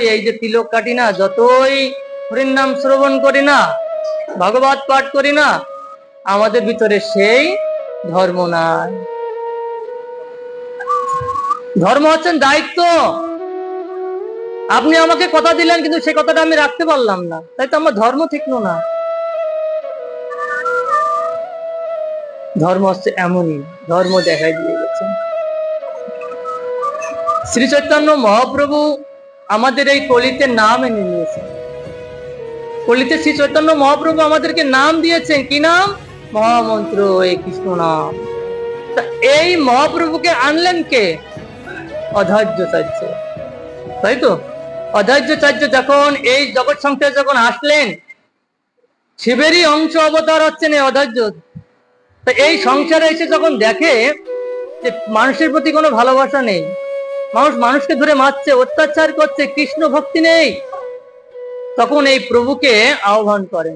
এই যে তিলক কাটি না, যতই হরির নাম শ্রবণ করি না, ভাগবত পাঠ করি না, আমাদের ভিতরে সেই ধর্ম নাই। ধর্ম হচ্ছেন দায়িত্ব। আপনি আমাকে কথা দিলেন, কিন্তু সে কথাটা আমি রাখতে পারলাম না, তাই তো আমার ধর্ম ঠিক না। ধর্ম হচ্ছে এমনই, ধর্ম দেখাই দিয়ে গেছেন শ্রী চৈতন্য মহাপ্রভু। আমাদের এই কলিতে নাম এনে নিয়েছেন। কলিতে শ্রী চৈতন্য মহাপ্রভু আমাদেরকে নাম দিয়েছেন। কি নাম? মহামন্ত্র, এই কৃষ্ণ নাম। এই মহাপ্রভুকে আনলেন কে? অধৈর্যচার্য, তাই তো? অধৈর্যচার্য যখন এই জগৎ সংসারে যখন আসলেন, শিবেরই অংশ অবতার হচ্ছেন এই অধৈর্য। এই সংসারে এসে যখন দেখে যে মানুষের প্রতি কোনো ভালোবাসা নেই, মানুষ মানুষকে ধরে মারছে, অত্যাচার করছে, কৃষ্ণ ভক্তি নেই, তখন এই প্রভুকে আহ্বান করেন।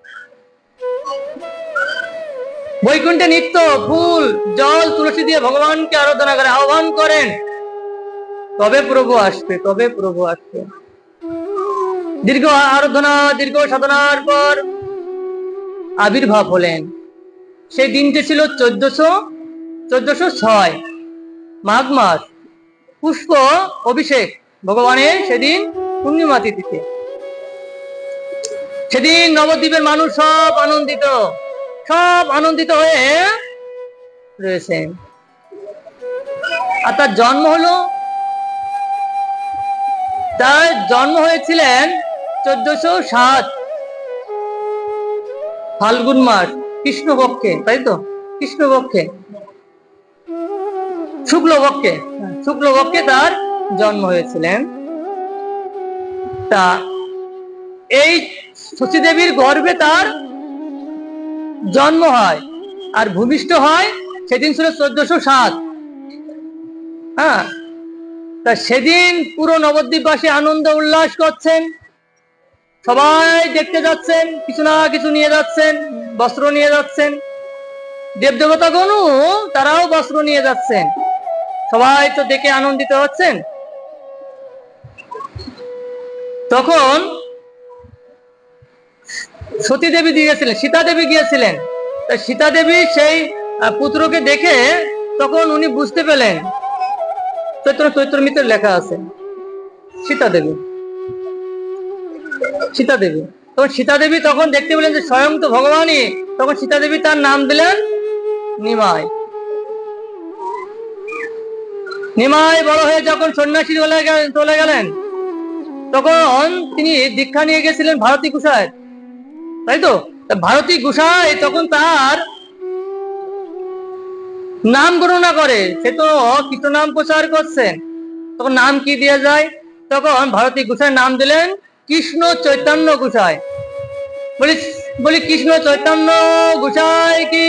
বৈকুণ্ঠে নিত্য ফুল জল তুলসী দিয়ে ভগবানকে আরাধনা করে আহ্বান করেন, তবে প্রভু আসবে, তবে প্রভু আসবে। দীর্ঘ আরাধনা, দীর্ঘ সাধনার পর আবির্ভাব হলেন। সেই দিনটি ছিল 1406 মাঘ মাস, পুষ্প অভিষেক ভগবানের সেদিন পূর্ণিমা তিথিতে। সেদিন নবদ্বীপের মানুষ সব আনন্দিত হয়ে রয়েছেন। আর তার জন্ম হয়েছিলেন 1407 ফাল্গুন মাস, কৃষ্ণপক্ষে, তাই তো? কৃষ্ণপক্ষে, শুক্লপক্ষে তার জন্ম হয়েছিলেন। তা এই শচী দেবীর গর্ভে তার জন্ম হয়, আর ভূমিষ্ঠ হয় সেদিন ছিল 1407। হ্যাঁ, তা সেদিন পুরো নবদ্বীপবাসী আনন্দ উল্লাস করছেন, সবাই দেখতে যাচ্ছেন, কিছু না কিছু নিয়ে যাচ্ছেন, বস্ত্র নিয়ে যাচ্ছেন। দেবদেবতাগণও তারাও বস্ত্র নিয়ে যাচ্ছেন, সবাই তো দেখে আনন্দিত হচ্ছেন। তখন সতী দেবী গিয়েছিলেন, সীতা দেবী গিয়েছিলেন। সীতা দেবী সেই পুত্রকে দেখে তখন উনি বুঝতে পেলেন, চৈত্রমিত্রে লেখা আছে সীতা দেবী। তখন সীতা দেবী তখন দেখতে পেলেন যে স্বয়ং তো ভগবানই। তখন সীতা দেবী তার নাম দিলেন নিমাই। বড় হয়ে যখন সন্ন্যাসী চলে গেলেন, তখন তিনি দীক্ষা নিয়ে গেছিলেন ভারতী গুসায়, তাই তো? ভারতী গুসায় তখন তার নাম গণনা করে, সে তো কৃষ্ণ নাম প্রচার করছেন, তখন নাম কি দিয়ে যায়? তখন ভারতী গুসায় নাম দিলেন কৃষ্ণ চৈতন্য গুসায়। বলি কৃষ্ণ চৈতন্য গুসায় কি?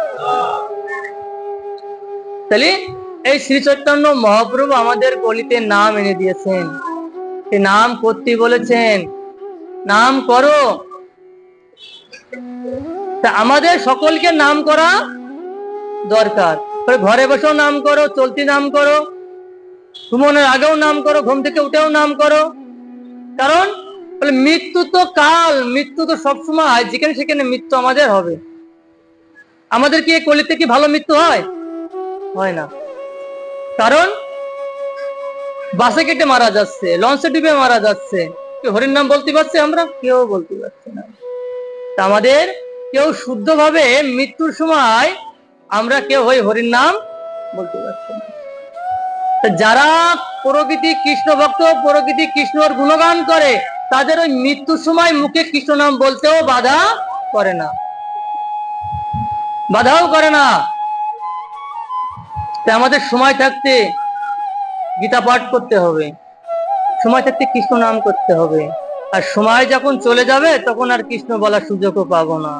তাহলে এই শ্রী চৈতন্য মহাপ্রভু আমাদের কলিতে নাম এনে দিয়েছেন। এই নাম করতে বলেছেন, নাম করো। তা আমাদের সকলকে নাম করা দরকার। ঘরে বসেও নাম করো, চলতি নাম করো, ঘুমানোর আগেও নাম করো, ঘুম থেকে উঠেও নাম করো। কারণ মৃত্যু তো কাল, মৃত্যু তো সবসময়, যেখানে সেখানে মৃত্যু আমাদের হবে। আমাদের কি কলিতে কি ভালো মৃত্যু হয়? হয় না। কারণ বাসে কেটে মারা যাচ্ছে, লঞ্চে ডুবে মারা যাচ্ছে, কেউ হরির নাম বলতে পারছে? আমরা কেউ বলতে পারছি না। আমাদের কেউ শুদ্ধভাবে মৃত্যুর সময় আমরা কেউ হরির নাম বলতে পারছি না। যারা প্রকৃতি কৃষ্ণ ভক্ত, প্রকৃতি কৃষ্ণর গুণগান করে, তাদের ওই মৃত্যুর সময় মুখে কৃষ্ণ নাম বলতেও বাধাও করে না। আমাদের সময় থাকতে গীতা পাঠ করতে হবে, সময় থাকতে কৃষ্ণ নাম করতে হবে। আর সময় যখন চলে যাবে তখন আর কৃষ্ণ বলার সুযোগও পাবো না।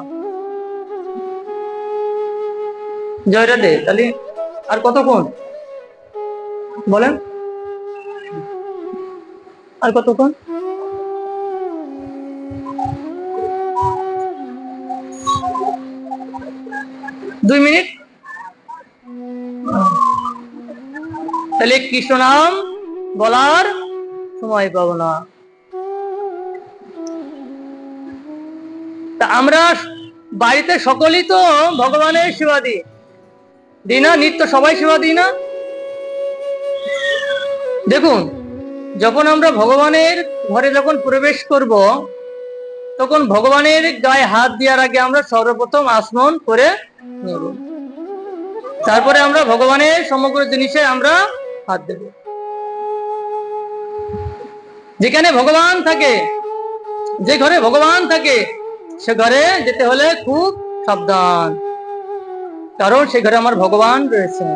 জয় রাধে। তাহলে আর কতক্ষণ বলেন? আর কতক্ষণ? দুই মিনিট। তাহলে কৃষ্ণ নাম বলার সময় পাবো না। তা আমরা বাড়িতে সকলেই তো ভগবানের সেবা দিই না? নিত্য সবাই সেবা দিই না? দেখুন, যখন আমরা ভগবানের ঘরে যখন প্রবেশ করব, তখন ভগবানের গায়ে হাত দেওয়ার আগে আমরা সর্বপ্রথম আসমন করে নেব, তারপরে আমরা ভগবানের সমগ্র জিনিসে আমরা হাত দেব। যেখানে ভগবান থাকে, যে ঘরে ভগবান থাকে, সে ঘরে যেতে হলে খুব সাবধান, কারণ সে ঘরে আমার ভগবান রয়েছে।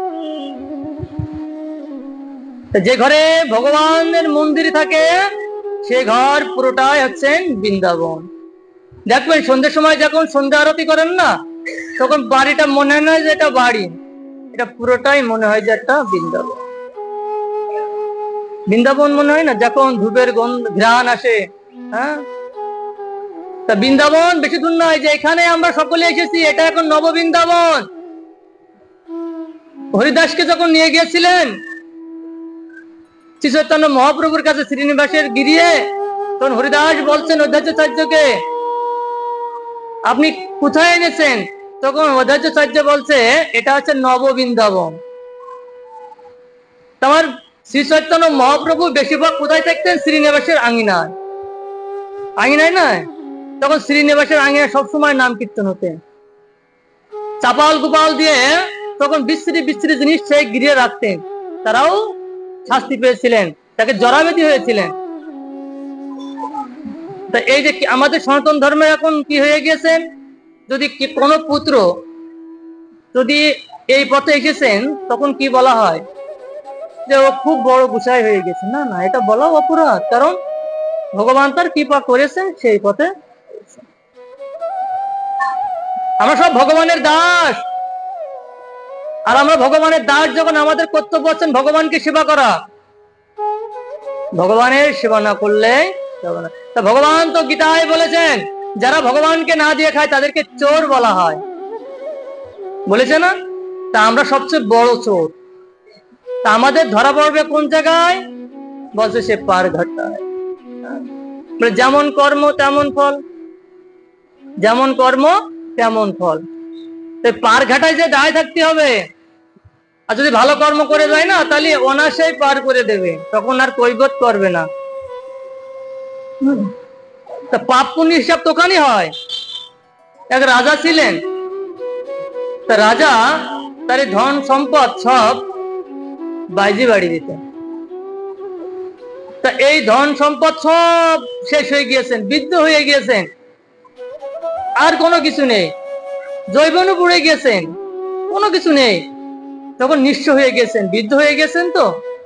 যে ঘরে ভগবানের মন্দির থাকে, সে ঘর পুরোটাই হচ্ছেন বৃন্দাবন। দেখবেন সন্ধ্যের সময় যখন সন্ধ্যা আরতি করেন না, তখন বাড়িটা মনে হয় না যে এটা বাড়ি, এটা পুরোটাই মনে হয় যে একটা বৃন্দাবন। বৃন্দাবন মনে হয় না যখন ধূপের ঘ্রাণ আসে। হ্যাঁ, তা বৃন্দাবন বেশি দূর নয়, যে এখানে আমরা সকলে এসেছি, এটা এখন নব বৃন্দাবন। হরিদাসকে যখন নিয়ে গিয়েছিলেন শ্রী চৈতন্য মহাপ্রভুর কাছে শ্রীনিবাসের গিরিয়ে, তখন হরিদাস বলছেন অধ্যাচার্যকে, আপনি কোথায় এনেছেন? তখন অধ্যাচার্য বলছে, এটা হচ্ছে নব বৃন্দাবন। তোমার শ্রী চৈতন্য মহাপ্রভু বেশিরভাগ কোথায় থাকতেন? শ্রীনিবাসের আঙিনায়। আঙিনায় নয়, তখন শ্রীনিবাসের আঙিনায় সবসময় নাম কীর্তন হতেন। চাপাল গোপাল দিয়ে তখন বিশ্রী বিশ্রী জিনিস সেই গিরিয়ে রাখতেন, তারাও শাস্তি পেয়েছিলেন, তাকে জরাবেদী হয়েছিলেন। তা এই যে আমাদের সনাতন ধর্মে এখন কি হয়ে গিয়েছেন, যদি কোনো পুত্র যদি এই পথে এসেছেন, তখন কি বলা হয় যে ও খুব বড় গুছাই হয়ে গেছে। না না, এটা বলাও অপরাধ, কারণ ভগবান তার কৃপা করেছেন সেই পথে। আমরা সব ভগবানের দাস, আর আমরা ভগবানের দাস যখন, আমাদের কর্তব্য হচ্ছেন ভগবানকে সেবা করা। ভগবানের সেবা না করলে যাবে না। তা ভগবান তো গীতায় বলেছেন, যারা ভগবানকে না দিয়ে খায় তাদেরকে চোর বলা হয়, বলেছে না? তা আমরা সবচেয়ে বড় চোর। তা আমাদের ধরা পড়বে কোন জায়গায়? বলছে সে পার ঘাটায়। যেমন কর্ম তেমন ফল, যেমন কর্ম তেমন ফল। পার ঘাটায় যে দায় থাকতে হবে, আর যদি ভালো কর্ম করে যায় না, তাহলে অনায়াসেই পার করে দেবে, তখন আর কৈবত করবে না। তা পাপ পুণ্য হিসাব তোখানি হয়। এক রাজা ছিলেন, তা রাজা তার ধন সম্পদ সব বাইজি বাড়ি দিতেন। তা এই ধন সম্পদ সব শেষ হয়ে গিয়েছেন, বৃদ্ধ হয়ে গিয়েছেন, আর কোনো কিছু নেই, জৈবনও পুড়ে গিয়েছেন, কোনো কিছু নেই, তখন নিঃস্ব হয়ে গেছেন, বৃদ্ধ হয়ে গেছেন। তো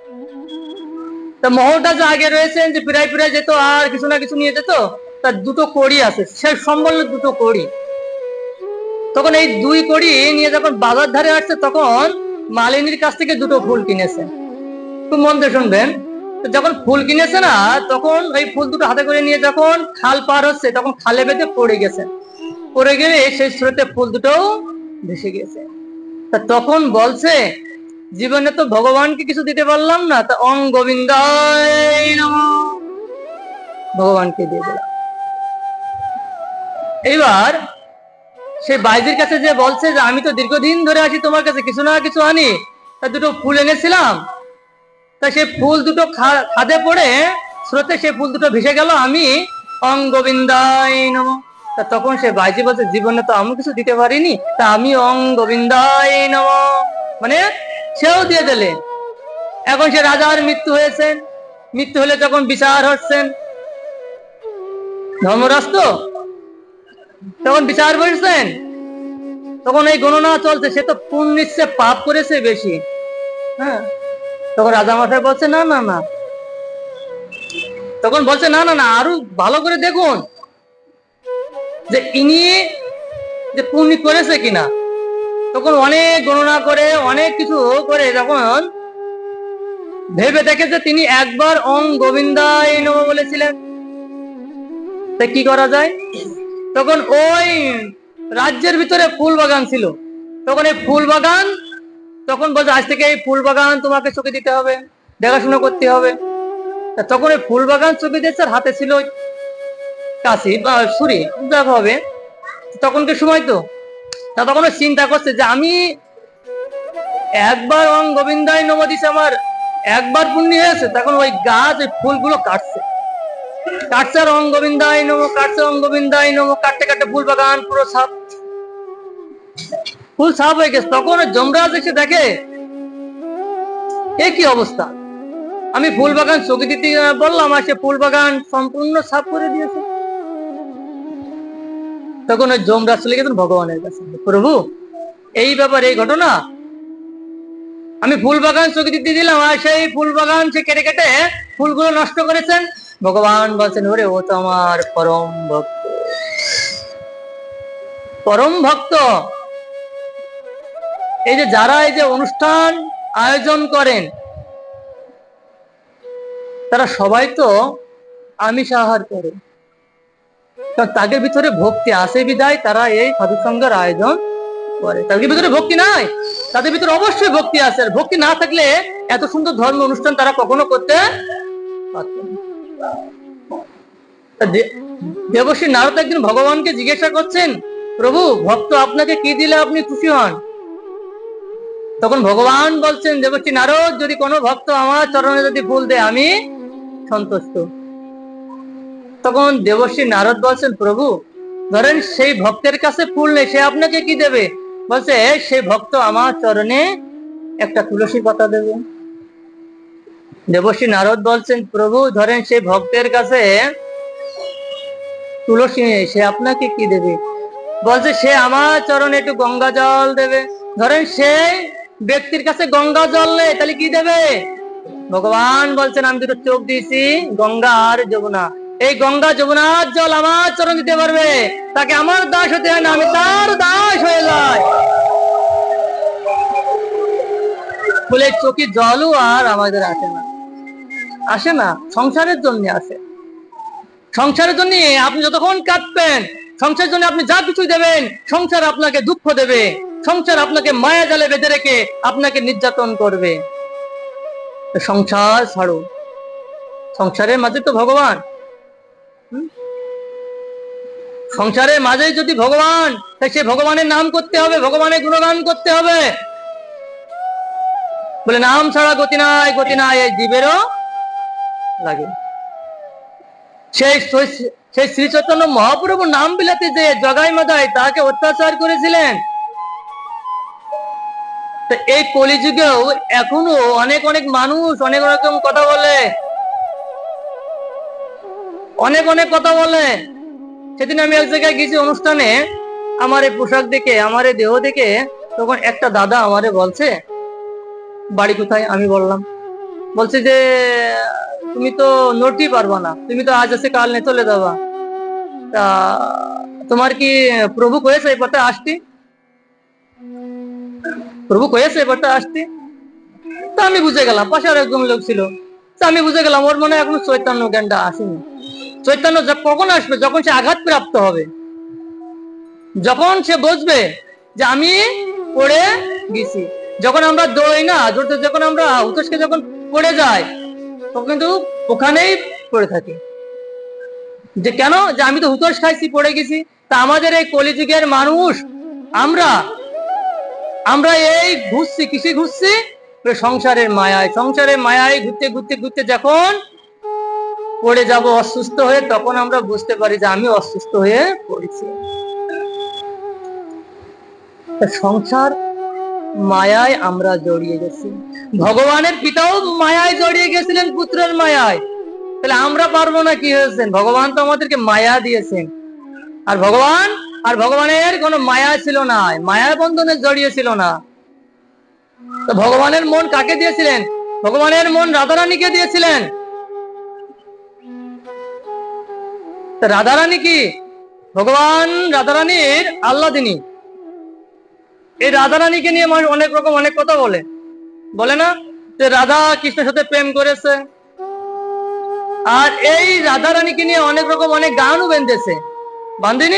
মহলটা যে আগে রয়েছেন, যে ফিরাই ফিরাই যেত আর কিছু না কিছু নিয়ে যেত, তার দুটো কড়ি আছে, শেষ সম্বল দুটো কড়ি। তখন এই দুই কড়ি নিয়ে যখন বাজার ধারে আসছে, তখন মালিনীর কাছ থেকে দুটো ফুল কিনেছেন। খুব মন দিয়ে শুনবেন, যখন ফুল কিনেছে না, তখন ওই ফুল দুটো হাতে করে নিয়ে যখন খাল পার হচ্ছে, তখন খালে বেঁধে পড়ে গেছে, পড়ে গেলে সেই স্রোতে ফুল দুটো ভেসে গেছে। তা তখন বলছে, জীবনে তো ভগবানকে কিছু দিতে পারলাম না, তা অং গোবিন্দায় নমঃ, ভগবানকে দিয়ে দিলাম। এইবার সেই বাইজির কাছে যে বলছে যে আমি তো দীর্ঘদিন ধরে আছি তোমার কাছে, কিছু না কিছু আনি, তা দুটো ফুল এনেছিলাম, তা সেই ফুল দুটো খাদে পড়ে স্রোতে সেই ফুল দুটো ভেসে গেল, আমি অং গোবিন্দায় নমঃ। তা তখন সে বাইজি বলছে, জীবনে তো আমি কিছু দিতে পারিনি, তা আমি অং গোবিন্দায় নমঃ, মানে সেও দিয়ে দিলে। এখন সে রাজার মৃত্যু হয়েছে, মৃত্যু হলে তখন বিচার হচ্ছেন, ধর্মরাজ তো তখন বিচার বসছেন, তখন এই গণনা চলছে, সে তো পুণ্যের চেয়ে পাপ করেছে বেশি। হ্যাঁ, তখন রাজা মাথায় বলছে না না না, তখন বলছে না না না, আরো ভালো করে দেখুন যে ইনি যে পুণ্য করেছে কিনা। তখন অনেক গণনা করে, অনেক কিছু করে, যখন ভেবে দেখে যে তিনি একবার ওং গোবিন্দায় নমঃ বলেছিলেন, তা কি করা যায়? তখন ওই রাজ্যের ভিতরে ফুল বাগান ছিল, তখন এই ফুল বাগান, তখন বলছে আজ থেকে এই ফুল বাগান তোমাকে চোখে দিতে হবে, দেখাশোনা করতে হবে। তখন ওই ফুল বাগান ছবি দিয়েছে, হাতে ছিল কাশি বা ছুরি, যা হবে তখনকার সময় তো। তা তখন চিন্তা করছে যে আমি একবার ওং গোবিন্দায় নমঃ দিছে, আমার একবার পুণ্য হয়েছে। তখন ওই গাছ ওই ফুলগুলো কাটছে আর ওং গোবিন্দায় নমঃ, কাটছে ওং গোবিন্দায় নমঃ, কাটতে কাটতে ফুল বাগান পুরো সাফ, ফুল সাফ হয়ে গেছে। তখন যমরাজ এসে দেখে এ কি অবস্থা, আমি ফুল বাগান চোখে দিতে বললাম আর সে ফুল বাগান সম্পূর্ণ সাফ করে দিয়েছে। তখন ওই যমরাজ চলে গেছেন ভগবানের কাছে, প্রভু এই ব্যাপার, এই ঘটনা, আমি ফুল বাগান চোখে দিতে দিলাম আর সেই ফুল বাগান সে কেটে কেটে ফুলগুলো নষ্ট করেছেন। ভগবান বলছেন, ওরে ও তো আমার পরম ভক্ত, পরম ভক্ত। এই যে যারা এই যে অনুষ্ঠান আয়োজন করেন তারা সবাই তো আমিষ আহার করে, তাদের ভিতরে ভক্তি আছে বিদায় তারা এই সাধু সঙ্গের আয়োজন করে। তাদের ভিতরে ভক্তি নাই, তাদের ভিতরে অবশ্যই ভক্তি আছে। আর ভক্তি না থাকলে এত সুন্দর ধর্ম অনুষ্ঠান তারা কখনো করতে পারতেন না। দেবশ্রী নারদ একদিন ভগবানকে জিজ্ঞাসা করছেন, প্রভু ভক্ত আপনাকে কি দিলে আপনি খুশি হন? তখন ভগবান বলছেন, দেবশ্রী নারদ যদি কোনো ভক্ত আমার চরণে যদি ফুল দেয় আমি সন্তুষ্ট। তখন দেবশ্রী নারদ বলছেন, প্রভু ধরেন সেই ভক্তের কাছে ফুল নেই, সে আপনাকে কি দেবে? বলছে, সেই ভক্ত আমার চরণে একটা তুলসী পাতা দেবে। দেবশ্রী নারদ বলছেন, প্রভু ধরেন সেই ভক্তের কাছে তুলসী নেই, সে আপনাকে কি দেবে? বলছে, সে আমার চরণে একটু গঙ্গা জল দেবে। ধরেন সেই ব্যক্তির কাছে গঙ্গা জল নেই, তাহলে কি দেবে? ভগবান বলছেন, আমি দুটো চোখ দিয়েছি, গঙ্গা আর যমুনা, এই গঙ্গা যমুনার জল আমার চরণ দিতে পারবে, তাকে আমার দাস হতে হয় না, আমি তার দাস হয়ে যাই। বলে চোখের জলও আর আমাদের আসে না, আসে না, সংসারের জন্য আসে। সংসারের জন্য আপনি যতক্ষণ কাঁদবেন, সংসারের জন্য আপনি যা কিছু দেবেন, সংসার আপনাকে দুঃখ দেবে, সংসার আপনাকে মায়া জালে বেঁধে রেখে আপনাকে নির্যাতন করবে। সংসার ছাড়ো, সংসারের মাঝে তো ভগবান, সংসারের মাঝে যদি ভগবান, সে ভগবানের নাম করতে হবে, ভগবানের গুণগান করতে হবে। বলে নাম ছাড়া গতি নাই, গতি নাই এই জীবেরও লাগে। সেই শ্রী চৈতন্য মহাপ্রভু নাম বিলাতে যে জগাই মাদাই তাকে অত্যাচার করেছিলেন, এই কলিযুগেও এখনো অনেক অনেক মানুষ অনেক রকম কথা বলে, অনেক অনেক কথা বলে। সেদিন আমি এক জায়গায় গেছি অনুষ্ঠানে, আমার এই পোশাক দেখে, আমার এই দেহ দেখে, তখন একটা দাদা আমারে বলছে, বাড়ি কোথায়? আমি বললাম, বলছে যে তুমি তো নড়তেই পারবা না, তুমি তো আজ আছে কাল নেই চলে যাবা, তা তোমার কি প্রভু কয়েছে এই পথে আসতি? প্রভু কয়েছে এই পথে আসতি? তা আমি বুঝে গেলাম, পাশে আর একজন লোক ছিল, তা আমি বুঝে গেলাম ওর মনে এখনো চৈতন্য জ্ঞানটা আসেনি। চৈতন্য কখন আসবে? যখন সে আঘাত প্রাপ্ত হবে, যখন সে বুঝবে যে আমি পড়ে গেছি। যখন আমরা দৌড়াই না, যখন আমরা উৎসকে যখন পড়ে যাই, তখন কিন্তু ওখানেই পড়ে থাকি, যে কেন, যে আমি তো হুতোষ খাইছি, পড়ে গেছি। তা আমাদের এই কলিযুগের মানুষ আমরা এই ঘুরছি, কিসে ঘুরছি? সংসারের মায়ায়, সংসারের মায়ায় ঘুরতে ঘুরতে ঘুরতে যখন পড়ে যাব অসুস্থ হয়ে, তখন আমরা বুঝতে পারি যে আমি অসুস্থ হয়ে পড়েছি। সংসার মায়ায় আমরা জড়িয়ে গেছি। ভগবানের পিতাও মায়ায় জড়িয়ে গেছিলেন, পুত্রের মায়ায়। তাহলে আমরা পারবো না? কি হয়েছেন? ভগবান তো আমাদেরকে মায়া দিয়েছেন, আর ভগবানের কোনো মায়া ছিল না, মায়া বন্ধনে জড়িয়ে ছিল না। তো ভগবানের মন কাকে দিয়েছিলেন? ভগবানের মন রাধারানীকে দিয়েছিলেন। রাধারানী কি? ভগবান রাধারানীর আল্লাদিনী। এই রাধারানীকে নিয়ে মানুষ অনেক রকম অনেক কথা বলে না, যে রাধা কৃষ্ণের সাথে প্রেম করেছে, আর এই রাধারানীকে নিয়ে অনেক রকম অনেক গানও বেঁধেছে, বান্ধিনি?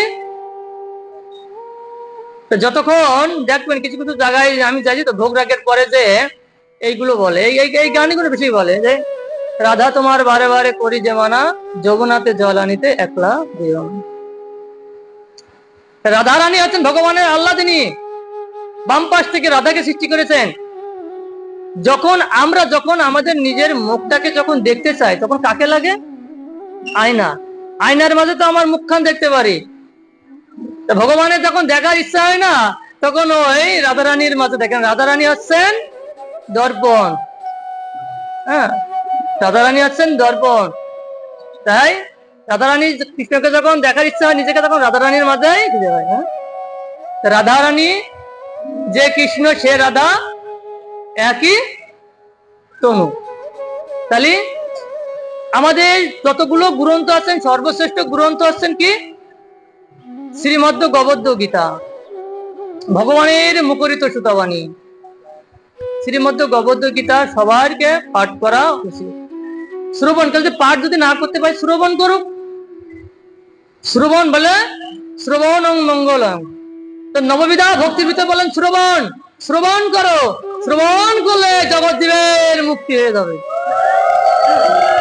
যতক্ষণ দেখবেন কিছু কিছু জায়গায় আমি যাই তো ভোগ রাগের পরে যে এইগুলো বলে, এই গানগুলো বেশি বলে যে রাধা তোমার বারে বারে করি যে মানা, যমুনাতে জল আনিতে একলা যেও না। রাধা রানী হচ্ছেন ভগবানের আল্লাহ, তিনি বাম পাশ থেকে রাধাকে সৃষ্টি করেছেন। যখন আমাদের নিজের মুখটাকে যখন দেখতে চাই, তখন কাকে লাগে? আয়না। আয়নার মাঝে তো আমার মুখখান দেখতে পারি। ভগবানের যখন দেখার ইচ্ছা হয় না, তখন ওই রাধারানীর মাঝে দেখেন। রাধারানী হচ্ছেন দর্পণ। হ্যাঁ, রাধারানী হচ্ছেন দর্পণ। তাই রাধারানী কৃষ্ণকে যখন দেখার ইচ্ছা হয়, নিজেকে তখন রাধারানীর মাঝেই খুঁজে পায়। হ্যাঁ, রাধারানী যে কৃষ্ণ সে রাধা, একই তনু। তাহলে আমাদের যতগুলো গ্রন্থ আছেন, সর্বশ্রেষ্ঠ গ্রন্থ আছেন কি? শ্রীমদ্ গবদ্দ গীতা, ভগবানের মুখরিত সুতাবাণী। শ্রীমদ্ গবদ্দ গীতা সবারকে পাঠ করা উচিত। শ্রবণ করতে, পাঠ যদি না করতে পারে শ্রবণ করুক। শ্রবণ বলে শ্রবণ মঙ্গলম। তো নববিধা ভক্তির ভিতরে বলেন শ্রবণ, শ্রবণ করো। শ্রবণ করলে জগৎ জীবের মুক্তি হয়ে যাবে।